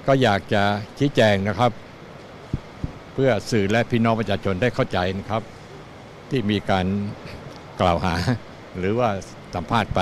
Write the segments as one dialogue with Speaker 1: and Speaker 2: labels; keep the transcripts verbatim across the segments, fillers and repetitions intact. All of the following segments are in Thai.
Speaker 1: ก็อยากจะชี้แจงนะครับ เพื่อสื่อและพี่น้องประชาชนได้เข้าใจนะครับ ที่มีการกล่าวหาหรือว่าสัมภาษณ์ไป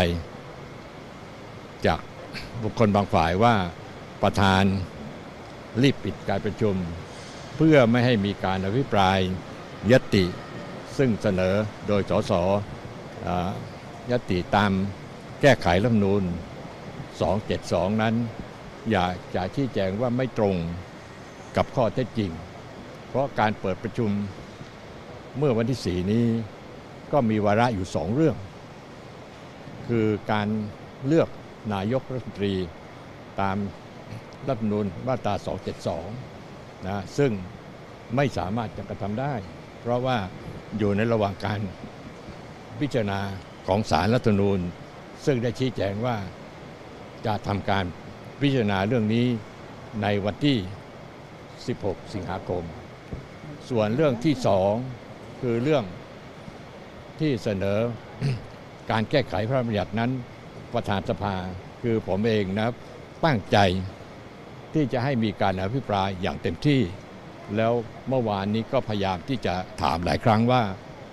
Speaker 1: จากบุคคลบางฝ่ายว่าประธานรีบปิดการประชุม เพื่อไม่ให้มีการอภิปรายญัตติซึ่งเสนอโดยสสญัตติตามแก้ไขรัฐธรรมนูญสองเจ็ดสองนั้นอยากจะชี้แจงว่าไม่ตรงกับข้อเท็จจริงเพราะการเปิดประชุมเมื่อวันที่สี่นี้ก็มีวาระอยู่สองเรื่องคือการเลือกนายกรัฐมนตรีตามรัฐธรรมนูญมาตราสองเจ็ดสองนะซึ่งไม่สามารถจะกระทำได้เพราะว่าอยู่ในระหว่างการพิจารณาของศาลรัฐธรรมนูญซึ่งได้ชี้แจงว่าจะทำการพิจารณาเรื่องนี้ในวันที่สิบหกสิงหาคมส่วนเรื่องที่สองคือเรื่องที่เสนอ การแก้ไขพระราชบัญญัตินั้นประธานสภาคือผมเองนะตั้งใจที่จะให้มีการอภิปรายอย่างเต็มที่แล้วเมื่อวานนี้ก็พยายามที่จะถามหลายครั้งว่า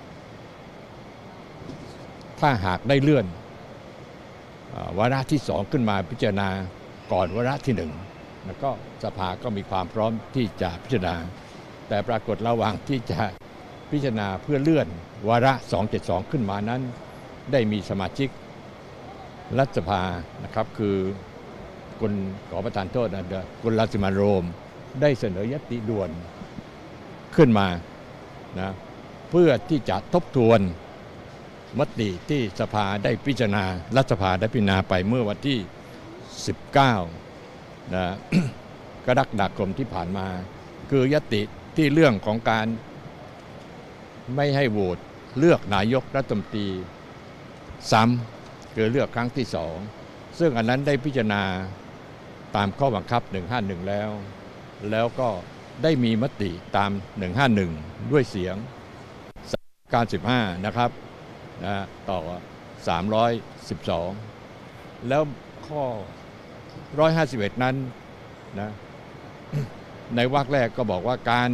Speaker 1: ถ้าหากได้เลื่อนวาระที่สองขึ้นมาพิจารณาก่อนวาระที่หนึ่งแล้วก็สภาก็มีความพร้อมที่จะพิจารณาแต่ปรากฏระหว่างที่จะพิจารณาเพื่อเลื่อนวาระสองเจ็ดสองขึ้นมานั้นได้มีสมาชิกรัฐสภานะครับคือคุณขอประทานโทษนะคุณรังสิมันต์โรมได้เสนอญัตติด่วนขึ้นมานะเพื่อที่จะทบทวนมติที่สภาได้พิจารณารัฐสภาได้พิจารณาไปเมื่อวันที่สิบเก้านะ กรกฎาคมที่ผ่านมาคือญัตติที่เรื่องของการไม่ให้โหวตเลือกนายกรัฐมนตรีซ้ำคือเลือกครั้งที่สองซึ่งอันนั้นได้พิจารณาตามข้อบังคับหนึ่งห้าหนึ่งแล้วแล้วก็ได้มีมติตามหนึ่งห้าหนึ่งด้วยเสียงเก้าสิบห้านะครับนะต่อสามร้อยสิบสองแล้วข้อหนึ่งร้อยห้าสิบเอ็ดนั้นนะในวรรคแรกก็บอกว่าการ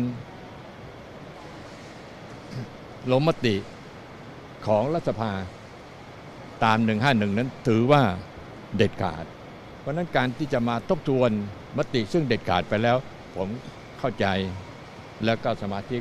Speaker 1: ลงมติของรัฐสภาตามหนึ่งห้าหนึ่งนั้นถือว่าเด็ดขาดเพราะนั้นการที่จะมาทบทวนมติซึ่งเด็ดขาดไปแล้วผมเข้าใจแล้วก็สมาชิก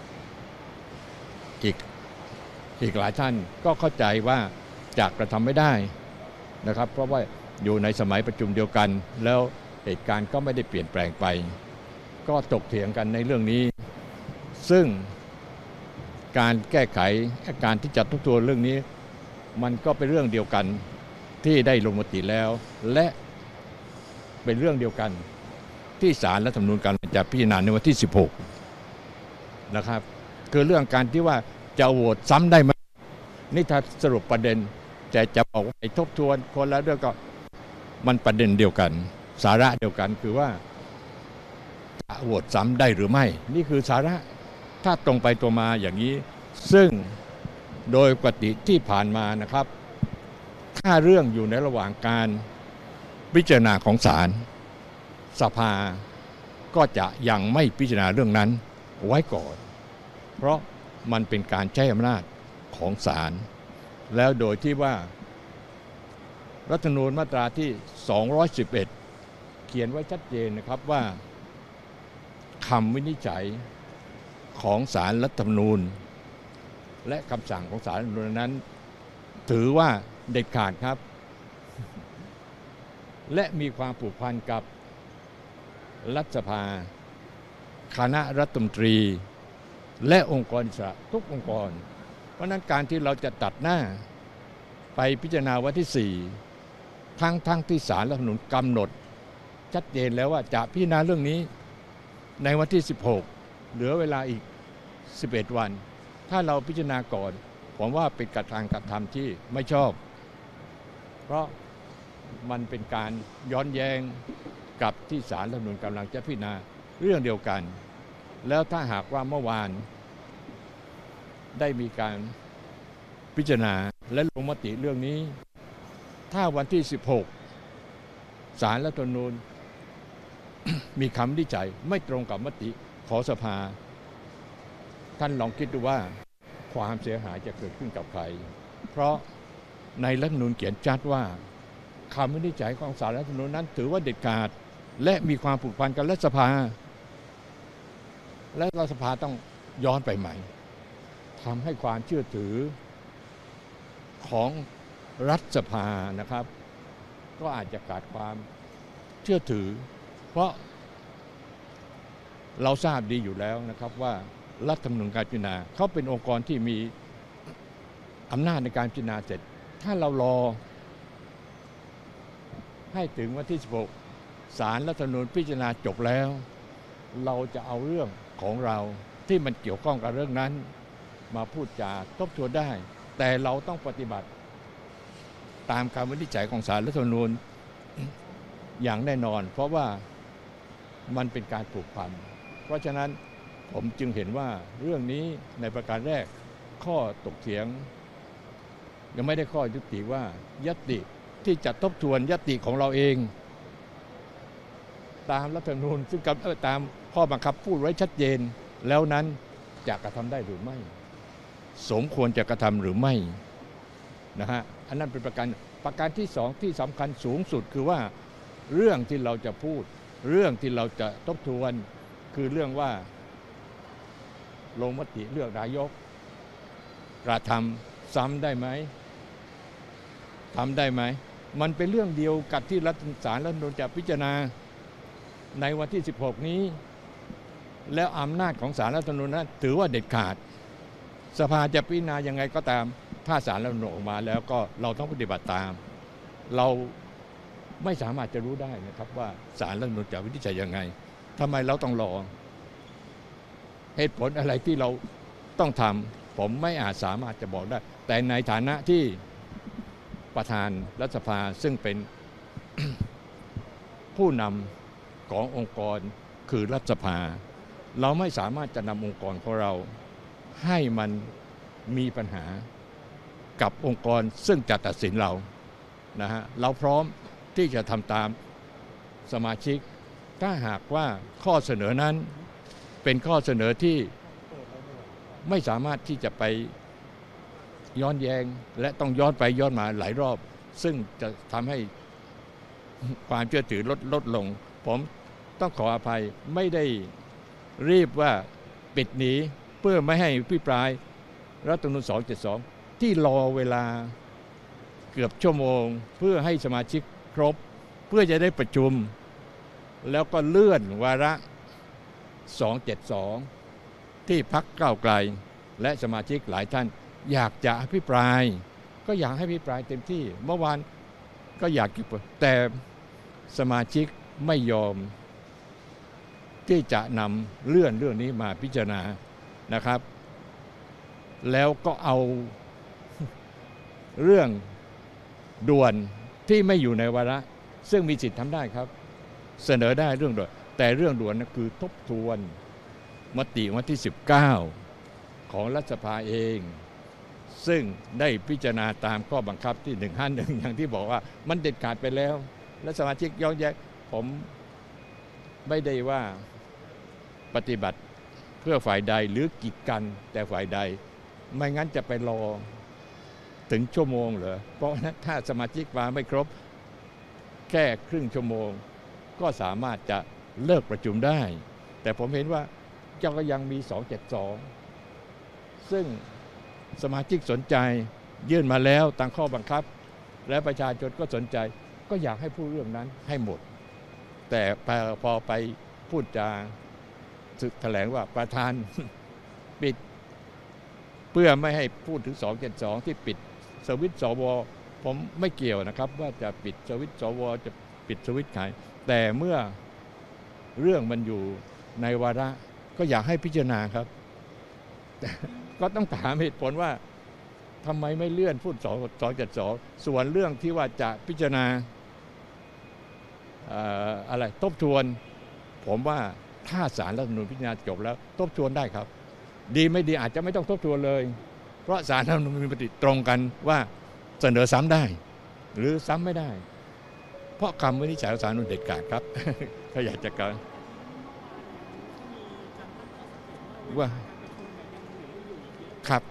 Speaker 1: อีกอีกหลายท่านก็เข้าใจว่าจะกระทำไม่ได้นะครับเพราะว่าอยู่ในสมัยประชุมเดียวกันแล้วเหตุการณ์ก็ไม่ได้เปลี่ยนแปลงไปก็ตกเถียงกันในเรื่องนี้ซึ่งการแก้ไขการที่จะทบทวนเรื่องนี้มันก็เป็นเรื่องเดียวกันที่ได้ลงมติแล้วและเป็นเรื่องเดียวกันที่ศาลรัฐธรรมนูญกำลังจะพิจารณาในวันที่สิบหกนะครับคือเรื่องการที่ว่าจะโหวตซ้ำได้ไหมนี่ถ้าสรุปประเด็นแต่จะบอกว่าทบทวนคนแล้วด้วยก็มันประเด็นเดียวกันสาระเดียวกันคือว่าจะโหวตซ้ำได้หรือไม่นี่คือสาระถ้าตรงไปตัวมาอย่างนี้ซึ่งโดยปกติที่ผ่านมานะครับถ้าเรื่องอยู่ในระหว่างการพิจารณาของศาลสภาก็จะยังไม่พิจารณาเรื่องนั้นไว้ก่อนเพราะมันเป็นการใช้อำนาจของศาลแล้วโดยที่ว่ารัฐธรรมนูญมาตราที่สองร้อยสิบเอ็ดเขียนไว้ชัดเจนนะครับว่าคำวินิจฉัยของศาลรัฐธรรมนูญและคำสั่งของศาลรัฐธรรมนูญนั้นถือว่าเด็ดขาดครับและมีความผูกพันกับรัฐสภาคณะรัฐมนตรีและองค์กรอิสระทุกองค์กรเพราะนั้นการที่เราจะตัดหน้าไปพิจารณาวันที่สี่ทั้งทั้งที่ศาลรัฐธรรมนูญกำหนดชัดเจนแล้วว่าจะพิจารณาเรื่องนี้ในวันที่สิบหกเหลือเวลาอีกสิบเอ็ดวันถ้าเราพิจารณาก่อนผมว่าเป็นการกระทำที่ไม่ชอบเพราะมันเป็นการย้อนแย้งกับที่ศาลรัฐธรรมนูญกำลังจะพิจารณาเรื่องเดียวกันแล้วถ้าหากว่าเมื่อวานได้มีการพิจารณาและลงมติเรื่องนี้ถ้าวันที่สิบหกศาลรัฐธรรมนูญมีคำวินิจฉัยไม่ตรงกับมติของสภาท่านลองคิดดูว่าความเสียหายจะเกิดขึ้นกับใครเพราะในรัฐธรรมนูญเขียนชัดว่าคำวินิจฉัยของศาลรัฐธรรมนูญนั้นถือว่าเด็ดขาดและมีความผูกพันกับรัฐสภาและรัฐสภาต้องย้อนไปใหม่ทำให้ความเชื่อถือของรัฐสภานะครับก็อาจจะขาดความเชื่อถือเพราะเราทราบดีอยู่แล้วนะครับว่ารัฐธรรมนูญการพิจารณาเขาเป็นองค์กรที่มีอำนาจในการพิจารณาเสร็จถ้าเรารอให้ถึงวันที่สิบหกศาลรัฐธรรมนูญพิจารณาจบแล้วเราจะเอาเรื่องของเราที่มันเกี่ยวข้องกับเรื่องนั้นมาพูดจาทบทวนได้แต่เราต้องปฏิบัติตามคำวินิจฉัยของศาลรัฐธรรมนูญอย่างแน่นอนเพราะว่ามันเป็นการผูกพันเพราะฉะนั้นผมจึงเห็นว่าเรื่องนี้ในประการแรกข้อตกเถียงยังไม่ได้ข้อยุติว่าญัตติที่จะทบทวนญัตติของเราเองตามรัฐธรรมนูญซึ่งตามข้อบังคับพูดไว้ชัดเจนแล้วนั้นจะกระทำได้หรือไม่สมควรจะกระทำหรือไม่นะฮะอันนั้นเป็นประการประการที่สองที่สำคัญสูงสุดคือว่าเรื่องที่เราจะพูดเรื่องที่เราจะทบทวนคือเรื่องว่าลงมติเลือกนายกกระทำซ้ำได้ไหมทำได้ไหมมันเป็นเรื่องเดียวกับที่รัฐศาลรัฐธรรมนูญจะพิจารณาในวันที่สิบหกนี้แล้วอำนาจของศาลรัฐธรรมนูญนั้นถือว่าเด็ดขาดสภาจะพิจารณายังไงก็ตามถ้าศาลรัฐธรรมนูญออกมาแล้วก็เราต้องปฏิบัติตามเราไม่สามารถจะรู้ได้นะครับว่าศาลรัฐธรรมนูญจะวินิจฉัยยังไงทำไมเราต้องรอเหตุผลอะไรที่เราต้องทำผมไม่อาจสามารถจะบอกได้แต่ในฐานะที่ประธานรัฐสภาซึ่งเป็น ผู้นำขององค์กรคือรัฐสภาเราไม่สามารถจะนำองค์กรของเราให้มันมีปัญหากับองค์กรซึ่งจะตัดสินเรานะฮะเราพร้อมที่จะทำตามสมาชิกถ้าหากว่าข้อเสนอนั้นเป็นข้อเสนอที่ไม่สามารถที่จะไปย้อนแย้งและต้องย้อนไปย้อนมาหลายรอบซึ่งจะทำให้ความเชื่อถือลดลดลงผมต้องขออภัยไม่ได้รีบว่าปิดหนีเพื่อไม่ให้พิปรายรัฐธรรมนูญสองเจ็ดสองที่รอเวลาเกือบชั่วโมงเพื่อให้สมาชิกครบเพื่อจะได้ประชุมแล้วก็เลื่อนวาระสองเจ็ดสองที่พรรคก้าวไกลและสมาชิกหลายท่านอยากจะอภิปรายก็อยากให้อภิปรายเต็มที่เมื่อวานก็อยากแต่สมาชิกไม่ยอมที่จะนำเลื่อนเรื่องนี้มาพิจารณานะครับแล้วก็เอาเรื่องด่วนที่ไม่อยู่ในวาระซึ่งมีสิทธิ์ทำได้ครับเสนอได้เรื่องด่วนแต่เรื่องด่วนนะคือทบทวนมติวันที่สิบเก้าของรัฐสภาเองซึ่งได้พิจารณาตามข้อบังคับที่หนึ่งห้าหนึ่งอย่างที่บอกว่ามันเด็ดขาดไปแล้วและสมาชิกย้อนแย้งผมไม่ได้ว่าปฏิบัติเพื่อฝ่ายใดหรือกีดกันแต่ฝ่ายใดไม่งั้นจะไปรอถึงชั่วโมงเหรอเพราะถ้าสมาชิกมาไม่ครบแค่ครึ่งชั่วโมงก็สามารถจะเลิกประชุมได้แต่ผมเห็นว่าเจ้าก็ยังมีสองเจ็ดสองซึ่งสมาชิกสนใจยื่นมาแล้วตามข้อบังคับและประชาชนก็สนใจก็อยากให้พูดเรื่องนั้นให้หมดแต่พอไปพูดจาแถลงว่าประธาน ปิดเพื่อไม่ให้พูดถึงสองเจ็ดสองที่ปิดสวิตช์สวผมไม่เกี่ยวนะครับว่าจะปิดสวิตช์สวจะปิดสวิตช์ใครแต่เมื่อเรื่องมันอยู่ในวาระก็อยากให้พิจารณาครับก็ต้องถามเหตุผลว่าทำไมไม่เลื่อนพูดสองเจ็ดสองส่วนเรื่องที่ว่าจะพิจารณาอะไรทบทวนผมว่าถ้าศาลรัฐธรรมนูญพิจารณาจบแล้วทบทวนได้ครับดีไม่ดีอาจจะไม่ต้องทบทวนเลยเพราะศาลรัฐธรรมนูญมีมติตรงกันว่าเสนอซ้ำได้หรือซ้ำไม่ได้เพราะคำวินิจฉัยของศาลรัฐธรรมนูญเด็ดขาดครับก็อยากจะว่าครับ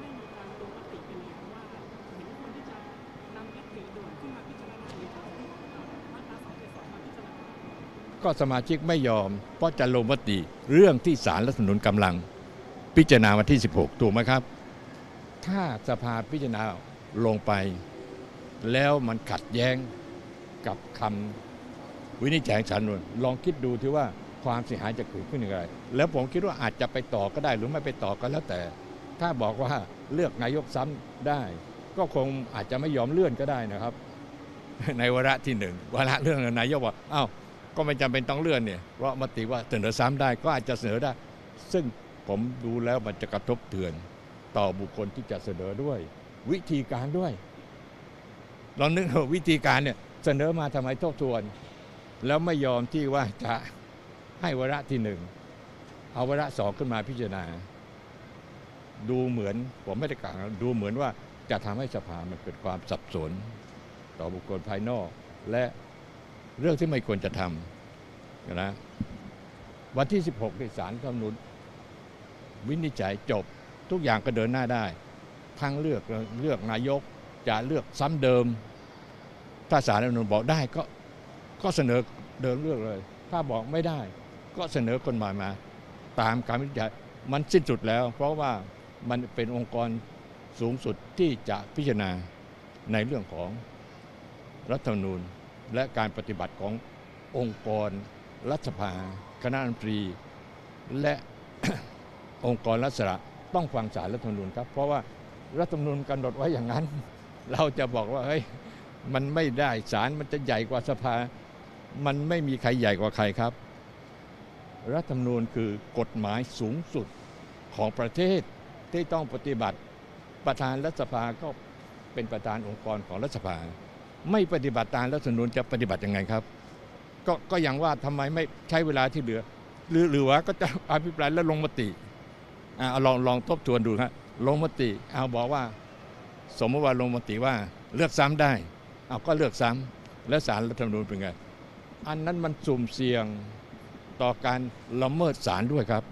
Speaker 1: ก็สมาชิกไม่ยอมเพราะจะลงมติเรื่องที่ศาลรัฐธรรมนูญกำลังพิจารณาวันที่สิบหกถูกไหมครับถ้าสภาพิจารณาลงไปแล้วมันขัดแย้งกับคำวินิจฉัยศาลรัฐธรรมนูญลองคิดดูที่ว่าความเสียหายจะเกิดขึ้นอย่างไรแล้วผมคิดว่าอาจจะไปต่อก็ได้หรือไม่ไปต่อก็แล้วแต่ถ้าบอกว่าเลือกนายกซ้ำได้ก็คงอาจจะไม่ยอมเลื่อนก็ได้นะครับในวาระที่หนึ่งวาระเรื่องนายกว่าอ้าวก็ไม่จำเป็นต้องเลื่อนเนี่ยเพราะมติว่าเสนอซ้ำได้ก็อาจจะเสนอได้ซึ่งผมดูแล้วมันจะกระทบเตือนต่อบุคคลที่จะเสนอด้วยวิธีการด้วยลองนึกว่าวิธีการเนี่ยเสนอมาทำไมทบทวนแล้วไม่ยอมที่ว่าจะให้วาระที่หนึ่งเอาวาระสองขึ้นมาพิจารณาดูเหมือนผมไม่ได้กล่าวดูเหมือนว่าจะทำให้สภามันเกิดความสับสนต่อบุคคลภายนอกและเรื่องที่ไม่ควรจะทำนะวันที่สิบหกที่ศาลรัฐธรรมนูญวินิจฉัยจบทุกอย่างก็เดินหน้าได้ทั้งเลือกเลือกนายกจะเลือกซ้ำเดิมถ้าศาลรัฐธรรมนูญบอกได้ก็ก็เสนอเดินเลือกเลยถ้าบอกไม่ได้ก็เสนอคนใหม่มาตามการวินิจฉัยมันสิ้นสุดแล้วเพราะว่ามันเป็นองค์กรสูงสุดที่จะพิจารณาในเรื่องของรัฐธรรมนูญและการปฏิบัติขององค์กรรัฐสภาคณะรัฐมนตรีและ องค์กรรัฐสภาต้องฟังศาลรัฐธรรมนูญครับเพราะว่ารัฐธรรมนูญกำหนดไว้อย่างนั้นเราจะบอกว่าเฮ้ยมันไม่ได้ศาลมันจะใหญ่กว่าสภามันไม่มีใครใหญ่กว่าใครครับรัฐธรรมนูญคือกฎหมายสูงสุดของประเทศที่ต้องปฏิบัติประธานรัฐสภาก็เป็นประธานองค์กรของรัฐสภาไม่ปฏิบัติตามรัฐธรรมนูญจะปฏิบัติยังไงครับก็ก็อย่างว่าทำไมไม่ใช้เวลาที่เหลือหรือหรือว่าก็จะอภิปรายแล้วลงมติอ่าลองลองทบทวนดูครับลงมติเอาบอกว่าสมมติว่าลงมติว่าเลือกซ้ำได้เอาก็เลือกซ้ำแล้วศาลรัฐธรรมนูญเป็นไงอันนั้นมันสุ่มเสี่ยงต่อการละเมิดศาลด้วยครับ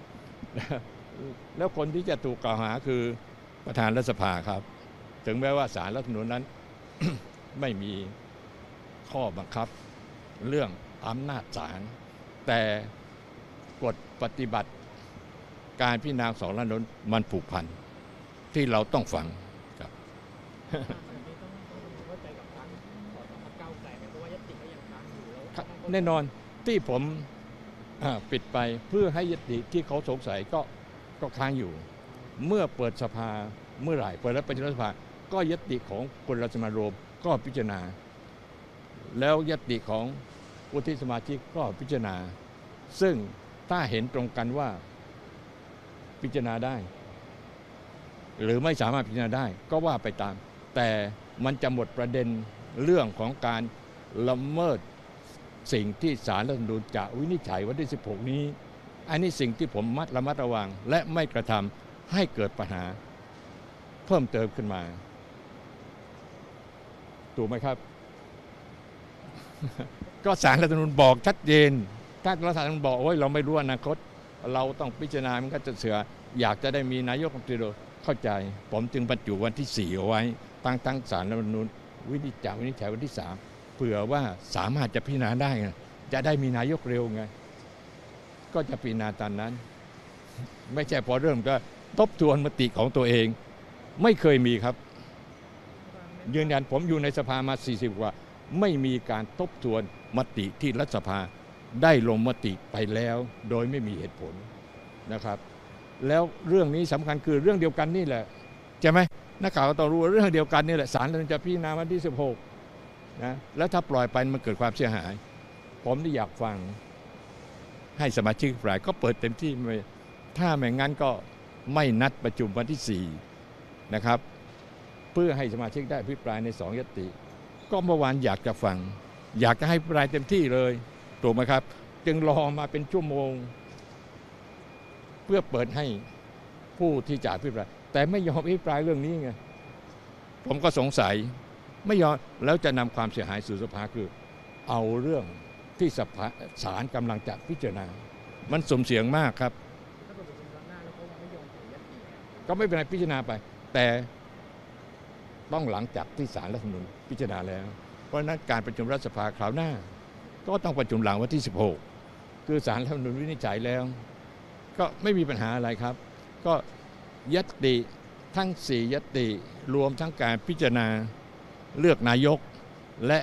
Speaker 1: แล้วคนที่จะถูกกล่าวหาคือประธานรัฐสภาครับถึงแม้ว่าศาลรัฐธรรมนูญนั้น ไม่มีข้อบังคับเรื่องอำนาจศาลแต่กฎปฏิบัติการพิจารณาสองรัฐธรรมนูญมันผูกพันที่เราต้องฟังครับ แน่นอนที่ผมปิดไปเพื่อให้ยติที่เขาสงสัยก็ก็ค้างอยู่เมื่อเปิดสภาเมื่อไหร่เปิดแล้วเป็นรัฐสภาก็ยติของคนรัฐสมาโรมก็พิจารณาแล้วยติของวุฒิสมาชิกก็พิจารณาซึ่งถ้าเห็นตรงกันว่าพิจารณาได้หรือไม่สามารถพิจารณาได้ก็ว่าไปตามแต่มันจะหมดประเด็นเรื่องของการละเมิดสิ่งที่ศาลรัฐธรรมนูญจะวินิจฉัยวันที่สิบหกนี้อันนี้สิ่งที่ผมมัดระมัดระวังและไม่กระทำให้เกิดปัญหาเพิ่มเติมขึ้นมาถูกไหมครับ ก็ศาลรัฐธรรมนูญบอกชัดเจนถ้ารัฐธรรมนูญบอกโอ้ยเราไม่รู้อนาคตเราต้องพิจารณามันก็จะเสืออยากจะได้มีนายกรัฐมนตรีเข้าใจผมจึงบรรจุวันที่สี่เอาไว้ตั้งตั้งศาลรัฐธรรมนูญวินิจฉัยวินิจฉัยวันที่สามเผื่อว่าสามารถจะพิจารณาได้จะได้มีนายกเร็วไงก็จะพิจารณาตามนั้นไม่ใช่พอเริ่มก็ทบทวนมติของตัวเองไม่เคยมีครับยืนยันผมอยู่ในสภามาสี่สิบกว่าไม่มีการทบทวนมติที่รัฐสภาได้ลงมติไปแล้วโดยไม่มีเหตุผลนะครับแล้วเรื่องนี้สำคัญคือเรื่องเดียวกันนี่แหละใช่ไหมนักข่าวก็ต้องรู้เรื่องเดียวกันนี่แหละศาลจะพิจารณาวันที่สิบหกนะแล้วถ้าปล่อยไปมันเกิดความเสียหายผมที่อยากฟังให้สมาชิกฝ่ายก็เปิดเต็มที่ถ้าไม่งั้นก็ไม่นัดประชุมวันที่สี่นะครับเพื่อให้สมาชิกได้อภิปรายในสองยติก็เมื่อวานอยากจะฟังอยากจะให้อภิปรายเต็มที่เลยถูกไหมครับจึงรอมาเป็นชั่วโมงเพื่อเปิดให้ผู้ที่จะอภิปรายแต่ไม่ยอมอภิปรายเรื่องนี้ไงผมก็สงสัยไม่ยอมแล้วจะนำความเสียหายสู่สภาคือเอาเรื่องที่สภาศาลกำลังจะพิจารณามันสมเสียงมากครับก็ไม่เป็นไรพิจารณาไปแต่ต้องหลังจากที่ศาลรัฐธรรมนูญพิจารณาแล้วเพราะฉะนั้นการประชุมรัฐสภาคราวหน้าก็ต้องประชุมหลังวันที่สิบหกคือศาลรัฐธรรมนูญวินิจฉัยแล้วก็ไม่มีปัญหาอะไรครับก็ญัตติทั้งสี่ญัตติรวมทั้งการพิจารณาเลือกนายกและ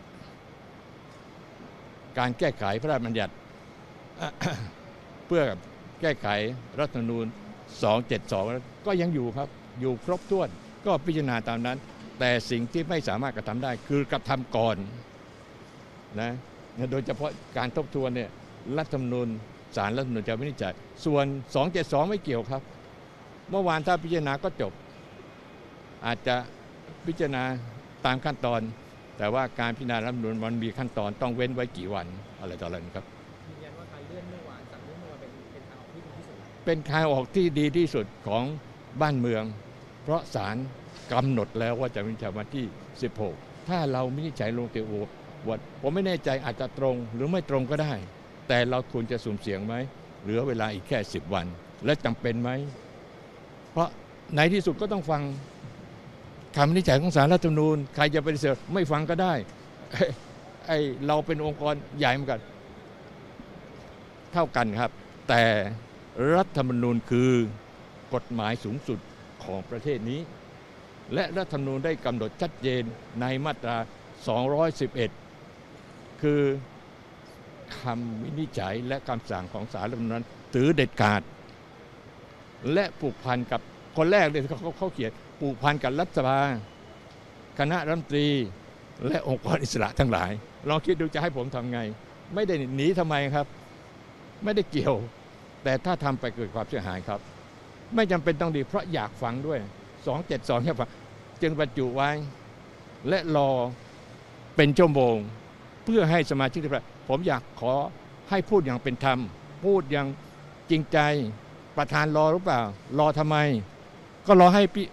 Speaker 1: การแก้ไขพระราชบัญญัติ เพื่อแก้ไขรัฐธรรมนูญสองเจ็ดสองก็ยังอยู่ครับอยู่ครบถ้วนก็พิจารณาตามนั้นแต่สิ่งที่ไม่สามารถกระทำได้คือกระทำก่อนนะโดยเฉพาะการทบทวนเนี่ยรัฐธรรมนูญศาลรัฐธรรมนูญจะวินิจฉัยส่วนสองเจ็ดสองไม่เกี่ยวครับเมื่อวานถ้าพิจารณาก็จบอาจจะพิจารณาตามขั้นตอนแต่ว่าการพิจารณารัฐธรรมนูญมันมีขั้นตอนต้องเว้นไว้กี่วันอะไรต่ออะไรครับ
Speaker 2: ยืนยันว่าการเลื่อนเมื่อวานสั่งเลื่อนเมื่อวานเป็นเป็นทางออกที่ดีที่สุด
Speaker 1: เป็นทางออกที่ดีที่สุดของบ้านเมืองเพราะศาลกำหนดแล้วว่าจะวินิจฉัยวันที่สิบหกถ้าเราวินิจฉัยลงเตียววัดผมไม่แน่ใจอาจจะตรงหรือไม่ตรงก็ได้แต่เราควรจะสุ่มเสี่ยงไหมเหลือเวลาอีกแค่สิบวันและจำเป็นไหมเพราะในที่สุดก็ต้องฟังคำวินิจฉัยของศาลรัฐธรรมนูญใครจะปฏิเสธไม่ฟังก็ได้ไอ้เราเป็นองค์กรใหญ่เหมือนกันเท่ากันครับแต่รัฐธรรมนูญคือกฎหมายสูงสุดของประเทศนี้และรัฐธรรมนูญได้กำหนดชัดเจนในมาตราสองร้อยสิบเอ็ดคือคำวินิจฉัยและคำสั่งของศาลรัฐธรรมนูญถือเด็ดขาดและผูกพันกับคนแรกเลยเขาเขาเขียนผูกพันกับรัฐสภาคณะรัฐมนตรีและองค์กรอิสระทั้งหลายลองคิดดูจะให้ผมทำไงไม่ได้หนีทำไมครับไม่ได้เกี่ยวแต่ถ้าทำไปเกิดความเสียหายครับไม่จำเป็นต้องดีเพราะอยากฟังด้วยสองเจ็ดสองอยากฟังจึงบรรจุไว้และรอเป็นชั่วโมงเพื่อให้สมาชิกได้ผมอยากขอให้พูดอย่างเป็นธรรมพูดอย่างจริงใจประธานรอหรือเปล่ารอทำไมก็รอให้พี่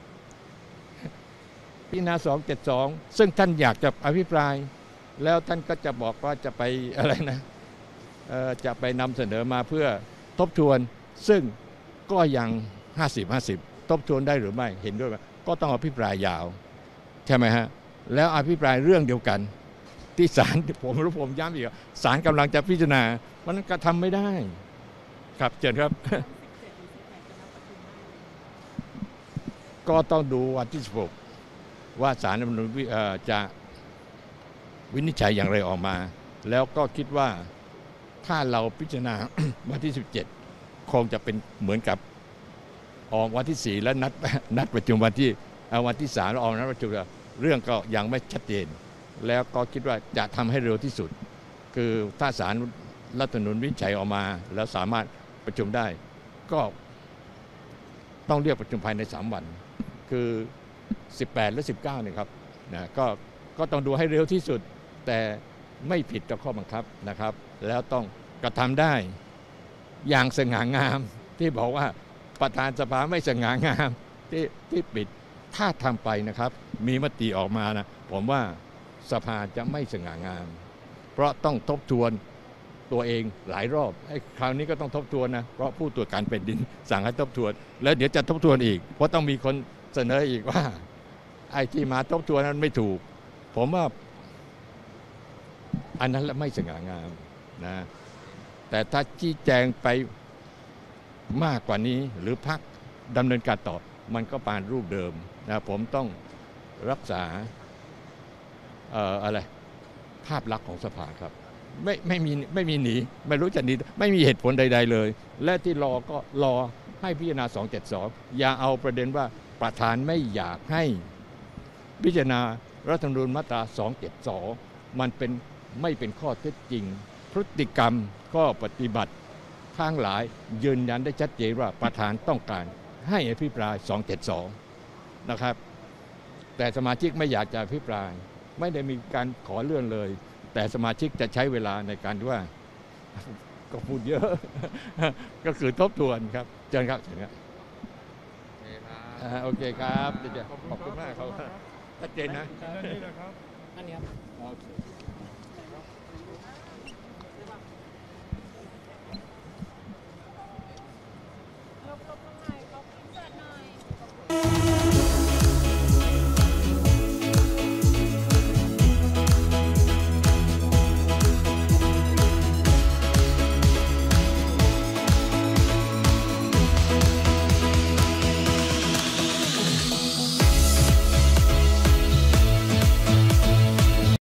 Speaker 1: พี่นาสองเจ็ดสองซึ่งท่านอยากจะอภิปรายแล้วท่านก็จะบอกว่าจะไปอะไรนะจะไปนำเสนอมาเพื่อทบทวนซึ่งก็ยังห้าสิบ ห้าสิบทบทวนได้หรือไม่เห็นด้วยไหมก็ต้องอภิปรายยาวใช่ไหมฮะแล้วอภิปรายเรื่องเดียวกันที่ศาลผมรู้ผมย้ำอีกศาลกำลังจะพิจารณามันก็ทำไม่ได้ครับเชิญครับ ก็ต้องดูวันที่สิบหกว่าศาลรัฐธรรมนูญจะวินิจฉัยอย่างไรออกมาแล้วก็คิดว่าถ้าเราพิจารณา วันที่สิบเจ็ดคงจะเป็นเหมือนกับออกวันที่สี่แล้วนัดนัดประชุมวันที่วันที่สามแล้วออกนัดประชุมเรื่องก็ยังไม่ชัดเจนแล้วก็คิดว่าจะทำให้เร็วที่สุดคือถ้าศาลรัฐธรรมนูญวินิจฉัยออกมาแล้วสามารถประชุมได้ก็ต้องเรียกประชุมภายในสามวันคือสิบแปดและสิบเก้าเนี่ยครับนะก็ก็ต้องดูให้เร็วที่สุดแต่ไม่ผิดต่อข้อบังคับนะครับแล้วต้องกระทำได้อย่างสง่างามที่บอกว่าประธานสภาไม่สง่างามที่ที่ปิดถ้าทำไปนะครับมีมติออกมานะผมว่าสภาจะไม่สง่างามเพราะต้องทบทวนตัวเองหลายรอบไอ้คราวนี้ก็ต้องทบทวนนะเพราะผู้ตรวจการแผ่นดินสั่งให้ทบทวนแล้วเดี๋ยวจะทบทวนอีกเพราะต้องมีคนเสนออีกว่าไอ้ที่มาทบทวนนั้นไม่ถูกผมว่าอันนั้นไม่สง่างามนะแต่ถ้าชี้แจงไปมากกว่านี้หรือพักดำเนินการต่อมันก็ปานรูปเดิมนะผมต้องรักษาเอ่ออะไรภาพลักษณ์ของสภาครับไม่ไม่มีไม่มีหนีไม่รู้จะหนีไม่มีเหตุผลใดๆเลยและที่รอก็รอให้พิจารณาสองเจ็ดสองอย่าเอาประเด็นว่าประธานไม่อยากให้พิจารณารัฐธรรมนูญมาตราสองเจ็ดสองมันเป็นไม่เป็นข้อเท็จจริงพฤติกรรมข้อปฏิบัติข้างหลายยืนยันได้ชัดเจนว่าประธานต้องการให้อภิปรายสองเจ็ดสองนะครับแต่สมาชิกไม่อยากจะอภิปรายไม่ได้มีการขอเลื่อนเลยแต่สมาชิกจะใช้เวลาในการว่าก็พูดเยอะ ก็คือทบทวนครับเชิญครับเชิญครับโอเคครับขอบคุณมากครับชัดเจนนะ
Speaker 2: อันนี้นะครับอันนี้ครับ